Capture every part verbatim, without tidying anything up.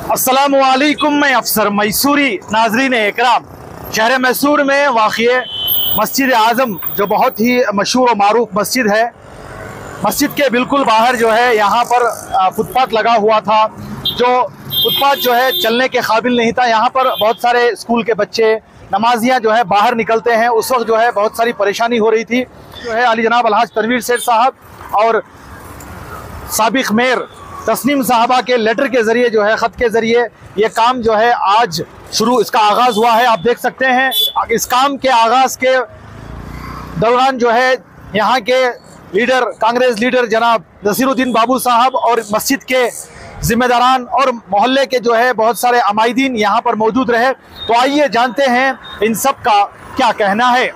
अस्सलामुअलैकुम, मैं अफसर मैसूरी। नाजरीन इकराम, शहर मैसूर में वाक़िए मस्जिद आज़म जो बहुत ही मशहूर और मारूफ मस्जिद है, मस्जिद के बिल्कुल बाहर जो है यहाँ पर फुटपाथ लगा हुआ था। जो फुटपाथ जो है चलने के काबिल नहीं था। यहाँ पर बहुत सारे स्कूल के बच्चे, नमाजियाँ जो है बाहर निकलते हैं। उस वक्त जो है बहुत सारी परेशानी हो रही थी। जो है अली जनाब अलहाज तनवीर सेठ साहब और साबिक मेयर तस्नीम साहबा के लेटर के ज़रिए जो है, ख़त के ज़रिए ये काम जो है आज शुरू, इसका आगाज़ हुआ है। आप देख सकते हैं इस काम के आगाज़ के दौरान जो है यहाँ के लीडर, कांग्रेस लीडर जनाब नसीरुद्दीन बाबू साहब और मस्जिद के ज़िम्मेदारान और मोहल्ले के जो है बहुत सारे अमायदीन यहाँ पर मौजूद रहे। तो आइए जानते हैं इन सब का क्या कहना है।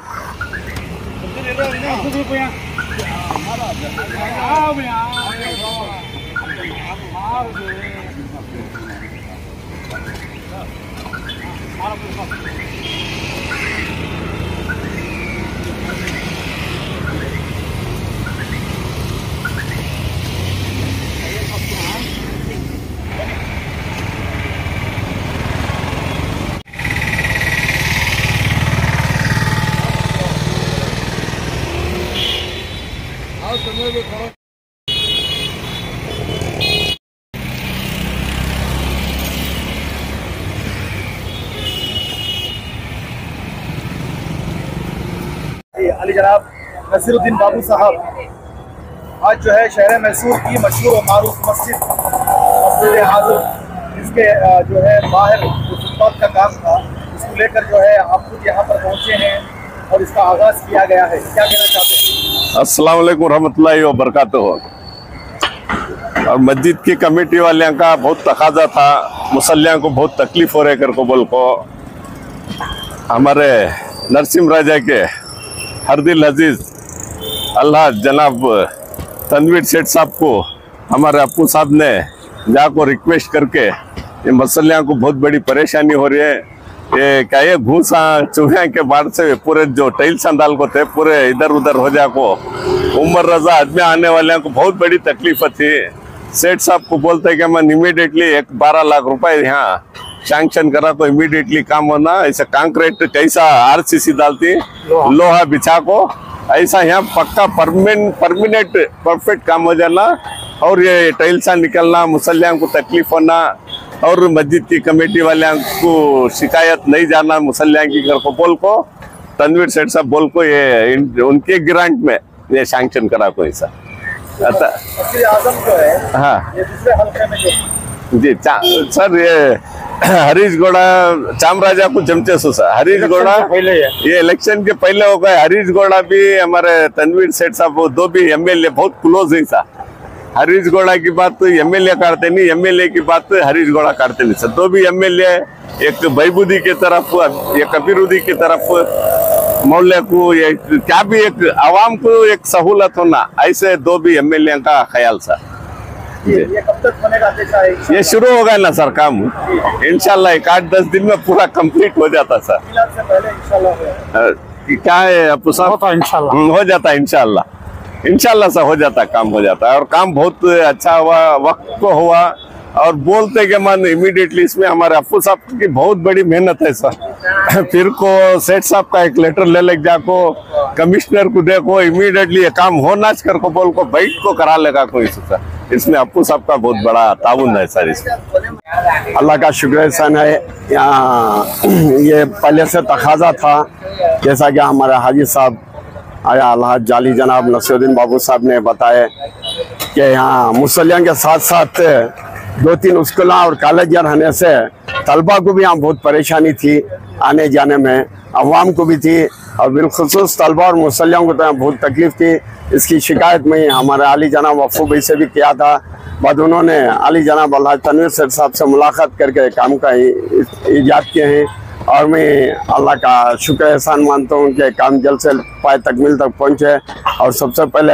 अली जनाब नसीरुद्दीन बाबू साहब, आज जो है शहर मैसूर की मशहूर और मारूफ मस्जिद मस्जिद आज़म, इसके जो है बाहर फुटपाथ का काम था, इसको लेकर जो है आप खुद यहाँ पर पहुँचे हैं और इसका आगाज़ किया गया है। क्या कहना चाहते हैं? अस्सलाम वालेकुम रहमतुल्लाहि व बरकातुहू। और मस्जिद की कमेटी वाले का बहुत तकाजा था, मुसल्लियों को बहुत तकलीफ हो रहे कर को बोल को हमारे नरसिम राजा के हरदिल अजीज अल्लाह जनाब तनवीर सेठ साहब को हमारे अप्पू साहब ने जाको रिक्वेस्ट करके ये मसलियाँ को बहुत बड़ी परेशानी हो रही है। ये क्या ये घूसा चूहे के बाद से पूरे जो टाइल संदाल को थे पूरे इधर उधर हो जाको उम्र रजा आदमी आने वाले को बहुत बड़ी तकलीफ थी। सेठ साहब को बोलते कि मैं इमीडिएटली एक बारह लाख रुपए यहाँ सैंक्शन करा तो इमीडिएटली काम होना। ऐसा कंक्रीट कैसा आरसीसी डालती लोहा बिछा को ऐसा यहाँ पक्का परमानेंट परमानेंट परफेक्ट काम हो जाना और ये टाइल्सा निकलना, मुसल्लियों को तकलीफ होना और मस्जिद की कमेटी वाले को शिकायत नहीं जाना मुसल्लियों की घर को बोल को तनवीर सेठ साहब बोल को ये उनके ग्रांट में ये सैंक्शन करा को ऐसा। आज़म जो है हाँ ये दूसरे हल्के में जो जी सर, ये हरीश गौड़ा चामराजा को जमचे सुसा हरीश गौड़ा पहले है। ये इलेक्शन के पहले हो गए। हरीश गौड़ा भी हमारे तनवीर सेठ साहब वो दो भी एमएलए बहुत क्लोज है सा। हरीश गौड़ा की बात तो एमएलए करते नहीं, एमएलए की बात तो हरीश गौड़ा करते नहीं सर। दो भी एमएलए, एक बहीबुदी की तरफ एक कबीरुदी की तरफ मोहल्ले को ये क्या भी एक आवाम को एक सहूलत होना, ऐसे दो भी एमएलए का ख्याल सर। ये, ये कब तक बनेगा? है ये शुरू हो गया ना सर काम, इंशाल्लाह एक आठ दस दिन में पूरा कंप्लीट हो जाता सर। से पहले इंशाल्लाह क्या है अप्पू साहब, इंशाल्लाह हो जाता है इंशाल्लाह इंशाल्लाह सर हो जाता है, काम हो जाता है और काम बहुत अच्छा हुआ, वक्त को हुआ और बोलते कि मन इमीडिएटली इसमें हमारे अप्पू साहब की बहुत बड़ी मेहनत है सर। फिर को सेठ साहब का एक लेटर ले ले जाको कमिश्नर को देखो इमीडिएटली ये काम होना कर को बोल को बैठ को करा लेगा कोई सर। इसमें अप्पू साहब का बहुत बड़ा ताउन है सर। इसमें अल्लाह का शुक्र एहसान है। यहाँ ये पहले से तकाजा था, जैसा कि हमारे हाजी साहब आया अल्लाह जाली जनाब नसीरुद्दीन बाबू साहब ने बताया कि यहाँ मुसल्लियों के साथ साथ दो तीन स्कूल और कॉलेज रहने से तलबा को भी यहाँ बहुत परेशानी थी आने जाने में, अवाम को भी थी और बिलखुसूस तलबा और मुसल्लियों को तो यहाँ बहुत तकलीफ थी। इसकी शिकायत में हमारे अली जनाब अफ़ू भाई से भी किया था। बाद उन्होंने अली जनाब अल्लाह तनवीर सेठ साहब से मुलाकात करके काम का ईजाद किए हैं और मैं अल्लाह का शुक्र एहसान मानता हूँ कि काम जल्द से पाए तकमील तक पहुँचे। और सबसे पहले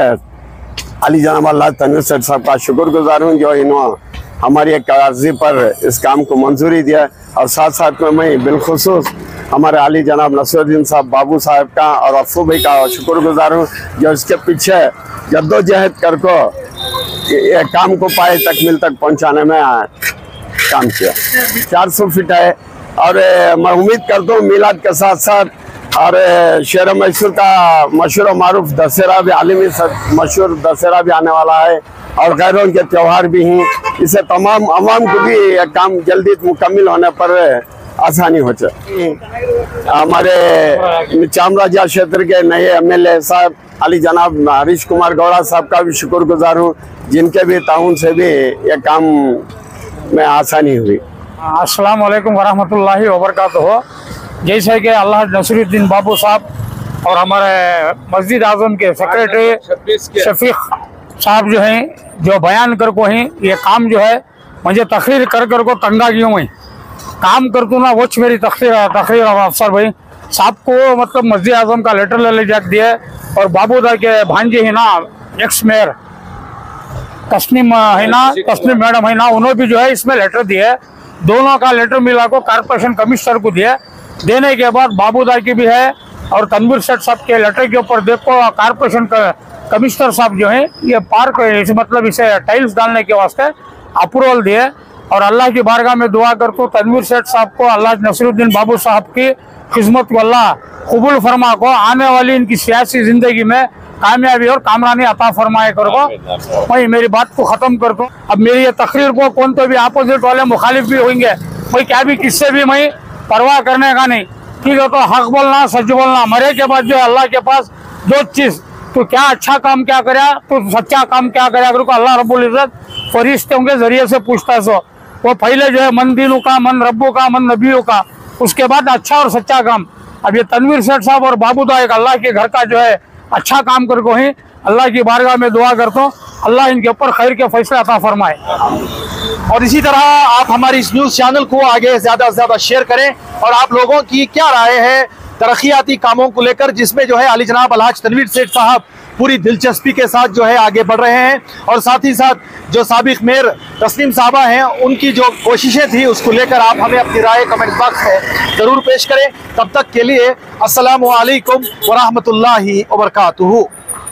अली जनाब अल्लाह तनवीर सेठ साहब का शुक्रगुजार हूँ जो इन्होंने हमारी एक अर्जी पर इस काम को मंजूरी दिया और साथ साथ में मैं बिलखुसूस हमारे अली जनाब नसीरुद्दीन साहब बाबू साहब का और अफ़ू भाई का शुक्रगुजार हूँ जो इसके पीछे जद्दोजहद कर को ये काम को पाए तकमील तक पहुँचाने में काम किया। चार सौ फीट है और मैं उम्मीद करता हूँ मिलाद के साथ साथ और शहर मैसूर का मशहूर मारूफ दशहरा भी आलमी मशहूर दशहरा भी आने वाला है और गैरों के त्यौहार भी हैं। इससे तमाम आवाम को भी यह काम जल्दी मुकम्मल होने पर आसानी हो जाए। हमारे चामराजा क्षेत्र के नए एम एल ए साहब अली जनाब हरीश कुमार गौड़ा साहब का भी शुक्रगुजार हूँ, जिनके भी ताउन से भी यह काम में आसानी हुई। अस्सलाम वालेकुम वरहमतुल्लाहि वबरकातुहू। जैसे कि अल्लाह नसरुद्दीन बाबू साहब और हमारे मस्जिद आजम के सेक्रेटरी शफीक साहब जो हैं, जो बयान कर को हैं ये काम जो है मुझे तकरीर कर कर को तंगा क्यों हुई काम कर तू ना वो मेरी तकरीर तकरीर अफसर भाई साहब को मतलब मस्जिद आजम का लेटर ले ले जाके दिया और बाबूदा के भांजे है ना एक्स मेयर तस्नीम है ना तस्नीम मैडम है ना उन्होंने भी जो है इसमें लेटर दिया। दोनों का लेटर मिला को कारपोरेशन कमिश्नर को दिया। देने के बाद बाबूदा की भी है और तनवीर सेठ साहब के लेटर के ऊपर देखो कारपोरेशन कमिश्नर साहब जो है ये पार्क इस मतलब इसे टाइल्स डालने के वास्ते अप्रूवल दिए। और अल्लाह की बारगाह में दुआ करता हूँ तनवीर सेठ साहब को अल्लाह नसरुद्दीन बाबू साहब की खिदमत को अल्लाह कबूल फरमा को आने वाली इनकी सियासी जिंदगी में कामयाबी और कामरानी अता फरमाए कर को मैं मेरी बात को खत्म कर दूँ। अब मेरी ये तकरीर को कौन तो भी अपोजिट वाले मुखालिफ भी होंगे, मैं क्या भी किससे भी मैं परवाह करने का नहीं। ठीक है, तो हक बोलना सच बोलना, मरे के बाद जो है अल्लाह के पास दो चीज, तो क्या अच्छा काम क्या करे तो सच्चा काम क्या करे, अगर को अल्लाह रब्बुल इज्जत फरिश्तों के जरिए से पूछता सो वो पहले जो है मन दीनों का, मन रब्बों का, मन नबियों का, उसके बाद अच्छा और सच्चा काम। अब ये तनवीर सेठ साहब और बाबूदा एक अल्लाह के घर का जो है अच्छा काम कर को ही अल्लाह की बारगाह में दुआ करता हूँ अल्लाह इनके ऊपर खैर के फैसले अता फरमाए। और इसी तरह आप हमारी इस न्यूज़ चैनल को आगे ज़्यादा से ज़्यादा शेयर करें और आप लोगों की क्या राय है तरक्याती कामों को लेकर, जिसमें जो है अली जनाब अलहाज तनवीर सेठ साहब पूरी दिलचस्पी के साथ जो है आगे बढ़ रहे हैं और साथ ही साथ जो साबिक मेयर तस्नीम साहबा हैं उनकी जो कोशिशें थी उसको लेकर आप हमें अपनी राय कमेंट बॉक्स में ज़रूर पेश करें। तब तक के लिए अस्सलामु अलैकुम वरहमतुल्लाहि वबरकातुहू।